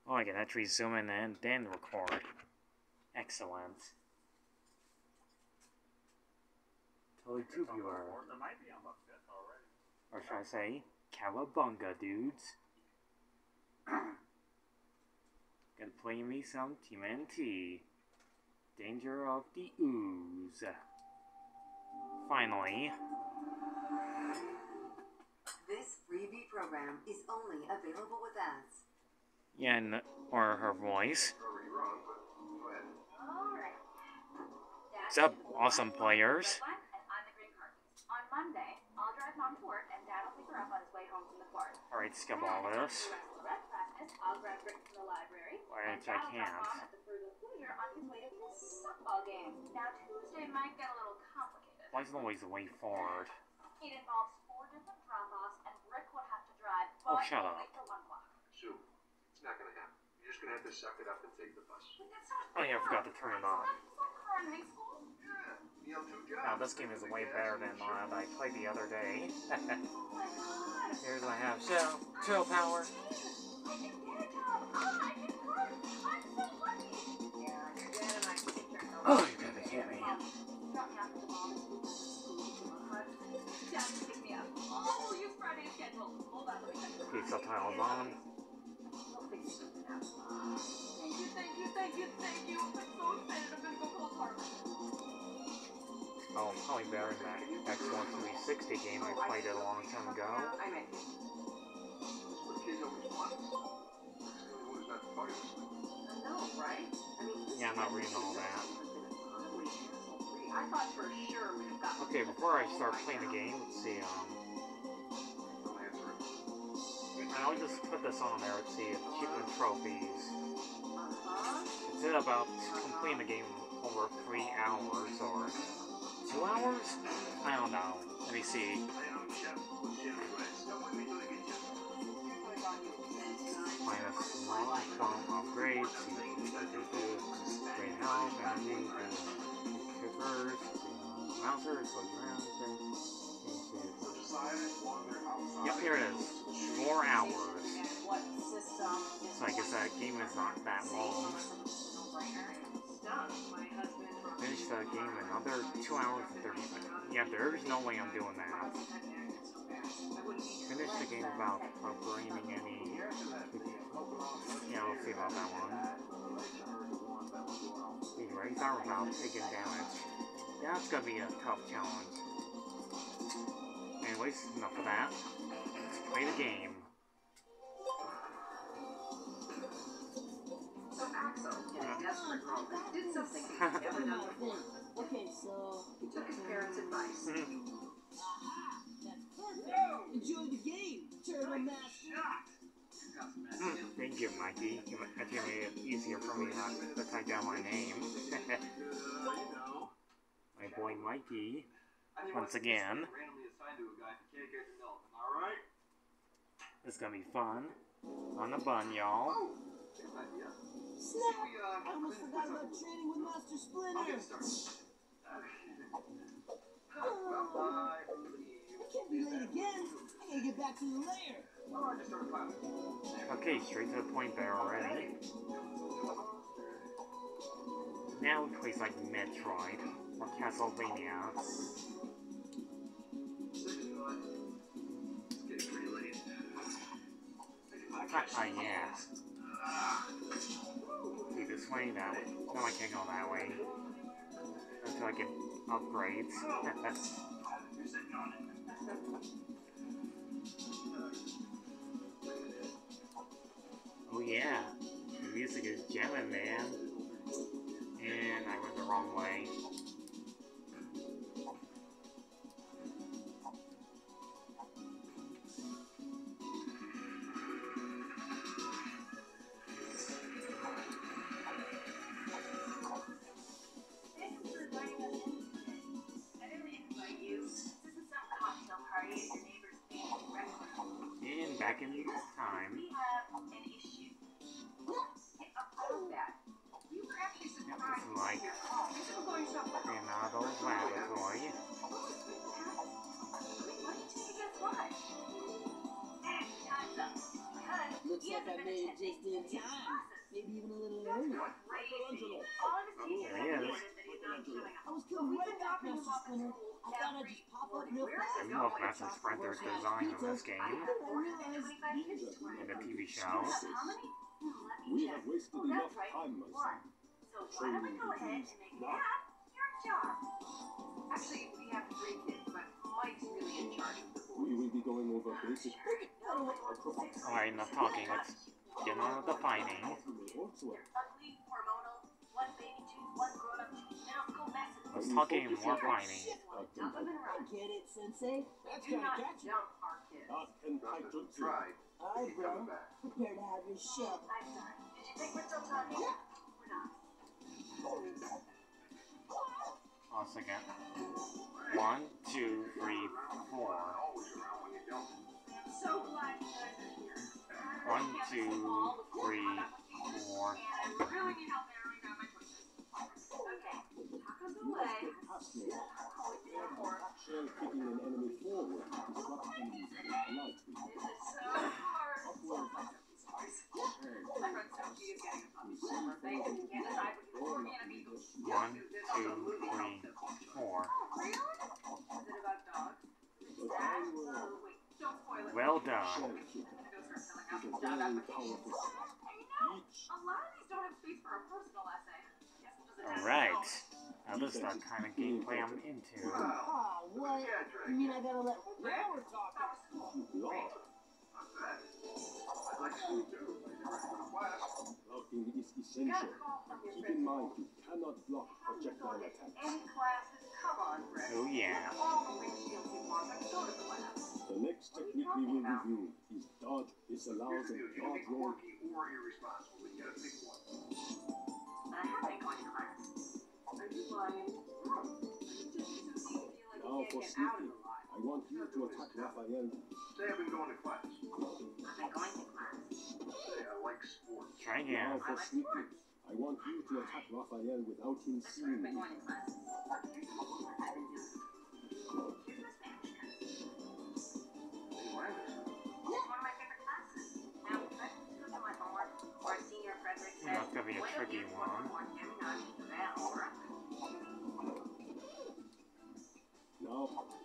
Oh, I can actually zoom in and then record. Excellent. Totally tubular. Or should I say, cowabunga, dudes. Gonna play me some TMNT Danger of the Ooze. Finally. This freebie program is only available with ads. Yeah, or her voice. What's up, awesome players? On Monday, I'll drive Mom to work and Dad will pick her up on his way home from the park. Alright, skip all this. I'll grab Rick from the library. Which I can't. At the further foyer on his way to his softball game. Now Tuesday might get a little complicated. Why is it always the way forward? It involves 4 different drop-offs and Rick would have to drive Oh, shut up. for 1 block. Sue, it's not gonna happen. You're just gonna have to suck it up and take the bus. But that's not Oh yeah, I forgot to turn it on. car in high school. Yeah, you have 2 jobs. Now this game is way better than the one I played the other day. Oh my god. Here's I have chill power. I can get a job. I can work. I'm so lucky. Yeah, you're good and I can take care of Oh, you gotta hit me. Drop me off at the mall. Dad can pick me up. Oh, we'll use Friday's schedule. Hold on, let me check the Okay, subtitles on. We'll figure something out. Thank you. I'm so excited. I'm gonna go call Harvard. Oh, probably better than that Xbox 360 game I played a long time ago. I'm in. What kids always want. Who's not the party this week? I know, right? I mean, Yeah, I'm not reading all that. I thought for sure we'd have gotten. Okay, before I start playing the game, let's see, Don't answer it. I'll just put this on there, let's see, achievement trophies. It's about completing the game over 3 hours, or 2 hours? I don't know. Let me see. Minus 1 from upgrades, great health, energy, kickers, mousers, yep, here it is. 4 hours. So I guess that game is not that long. Finish the game in another 2 hours and 30 minutes. Yeah, there's no way I'm doing that. Finish the game without upgrading any. Yeah, we'll see about that one. Erase our without taking damage. Yeah, that's gonna be a tough challenge. Anyways, enough of that. Let's play the game. So Axel, in a desperate moment, did something he'd never done before. Okay, so He took his parents' advice. enjoy the game, Turtle Master. Thank you, Mikey. That made it easier for me not to type down my name. My boy Mikey, once again. It's gonna be fun. On the bun, y'all. Snap! I almost forgot about training with Master Splinter. I can't be late again. I gotta get back to the lair. Okay, straight to the point there already. Now we place like Metroid or Castlevania. Yeah. See, this way, that way. No, I can't go that way. Until I get upgrades. Oh yeah, the music is jamming, man. And I went the wrong way. And back in time. We have an issue. About that. You were actually surprised This is like Leonardo's laboratory. Why did you guess why? Time's up. Because like I made it just in time. Maybe even a little early. There he is. I was coming right back, Master Splinter. I thought I'd just pop up real fast. I love Master Splinter's design in this game. I realized In the TV show. We have wasted enough time, my son. So why don't we go ahead and make that your job? Actually, we have 3 kids, but Mike's really in charge of the We will be going over basic. Alright, enough talking. Let's get on with the fighting. Ugly, hormonal, 1 baby tooth, 1 grown-up tooth, now go massive. Let's talking and more fighting. Dump them and I run. get it, Sensei. That's Do gonna not catch you. dump our kids. Not entitled to. Tried. Alright, bro. Prepare to have your shot. I'm sorry. Did you think we're still talking? We're not. Pause again. 1, 2, 3, 4. Always around when you don't. So glad you guys are here. 1, 2, 3, 4. And I really need help narrowing down my choices. Okay, tacos away. Shell kicking an enemy forward to disrupt enemies that are polite. This is so hard. My friend Sophie is getting a puppy for her birthday, and she can't decide between a corgi and a beagle. 1, 2, 3, 4. Really? Is it about dogs? Is that? Wait, don't spoil it. Well done. Shell I'm kick gonna go start filling out is a these job very applications. powerful I know. A lot of these don't have space for a personal essay. Guess we'll just have Alright. Now this is the kind of gameplay I'm into. Ah, what? You mean I gotta let... Now we're talking. You block. Not bad. I'd like to see you too. You're ready for class. Blocking is You got essential. a call from your Keep in mind principal. you cannot block projectile attacks. Any classes? Come on, Fred. Oh yeah. All the windshields you want, but go to class. The next technique we will review is dodge disallows Here's the and deal. You can be dodge roll. quirky or irresponsible, but you gotta pick one. I have been going to class. Are you lying? Just so you feel like Now you for can't get out of sneaking. the lie. I want you to attack Raphael. Say I've been going to class. I've been going to class. Say I like sports. Try Now again. for sneaking. I want you to attack Raphael without him I've seeing been you. going to class. Look, here's the homework I've been doing. Here's my Spanish test. Hey, Landis. It's one of my favorite classes. Now, Fred needs to do my homework, or Senior Frederick said, That's gonna be a tricky one. Now,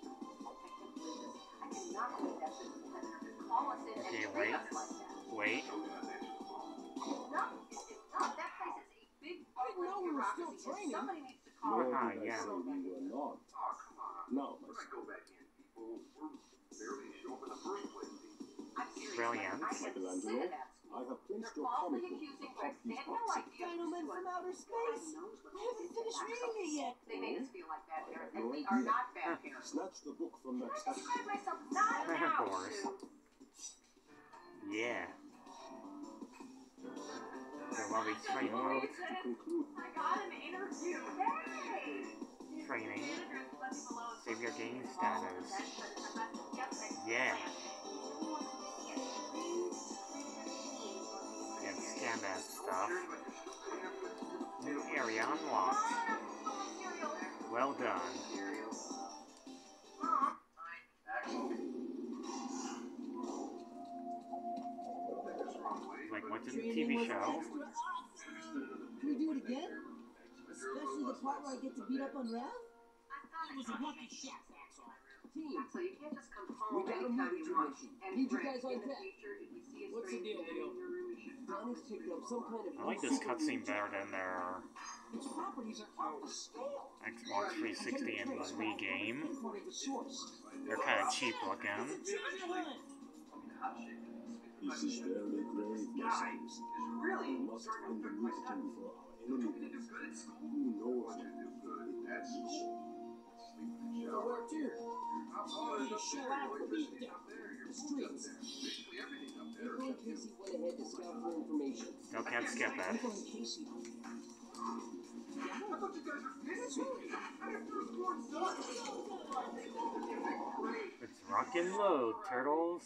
I cannot believe that this professor could call us in Okay, and treat wait. us like that. Wait. Still gonna answer the phone. No, it's not. That place is a big didn't know we were still bureaucracy, and training. somebody needs to nor call did it. Ah, I yeah. say we were not. Oh, come on. Now, my We're son. gonna go back in, people. We're barely showing up in the first place. I'm serious. Brilliant. I am sick of that school. I have They're placed your falsely comic book accusing atop Rex these Daniel boxes. like the Gentlemen from outer space. I haven't finished reading it yet. They made us feel like bad parents, and we are not bad parents. Snatch the book from Can that I statue. describe myself? Not Of now, course. Sue. Yeah. So while we train Now, mode, to conclude, I got an interview. Hey! training, Managers left me below. save your game status. Yeah. And scan that stuff. New area unlocked. Well done. Like watching a TV show. Can we do it again? Especially the part where I get to beat up on Raph? It was a lucky shot, that's all. Team, So you can't just come we home got a anytime movie you to want. mission. And Need you Fred, guys on in the deck. future, if you see a What's the strange deal, man Leo? in your room, you should Donnie's picked up some kind of... I like this cutscene better than their Its properties are out of scale. Xbox 360 and Wii game. Pinpointed the source. They're kind of cheap looking. It's a treasure hunt. this is very grave, my sons. Really? We must find the wisdom for our enemies. Who knows what will good at each? So where to? Ready to shell out the beat down the streets. April and Casey went ahead to scout for information. Still can't skip it. April and Casey. It's rock and load, turtles.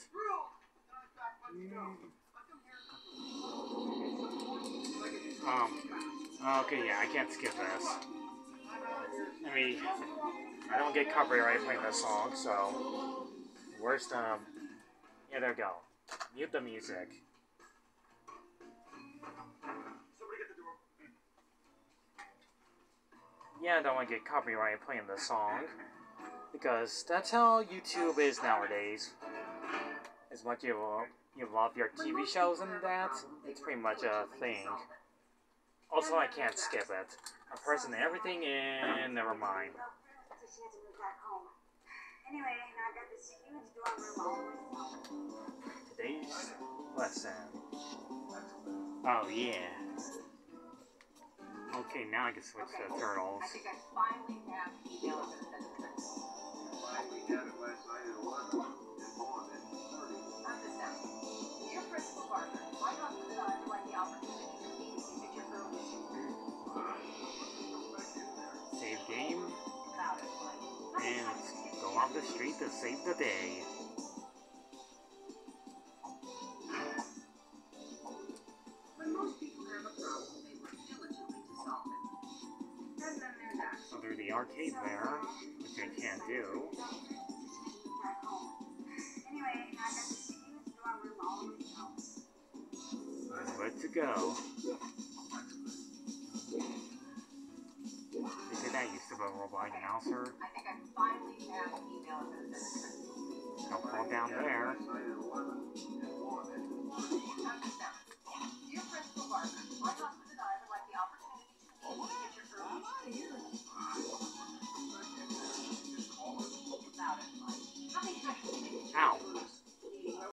Okay, yeah, I can't skip this. I mean, I don't get copyright playing this song, so worst, yeah, there we go. Mute the music. Somebody get the door. Yeah, I don't want to get copyrighted playing this song. Because that's how YouTube is nowadays. As much you love your TV shows and that, it's pretty much a thing. Also, I can't skip it. I'm pressing everything in, never mind. So she had to move back home. Anyway, now I got this huge dorm room all to myself. Today's lesson. Oh, yeah. Okay, now I can switch to turtles. I think I finally have email I'm gonna send to the principal. We had it last night at 11 and on at 30. Not this now. Dear Principal Barker, my husband and I would like the opportunity to babysit your early student. Save game, About it, like. and let's go off the street to save the day. When most people have a problem, they work diligently to solve it. And then there's action. So there's the arcade there, which I can't do. Back home. Anyway, now I got this huge dorm room all to myself. Good to go. They did that used to be a robot announcer. I think I finally have email I'm gonna send to the principal. Don't fall down there. Last night at 11 and on at 30. Not this now.